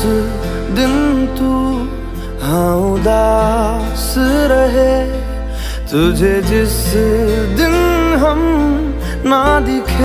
दिन तू हाँ उदास रहे, तुझे जिस दिन हम ना दिखे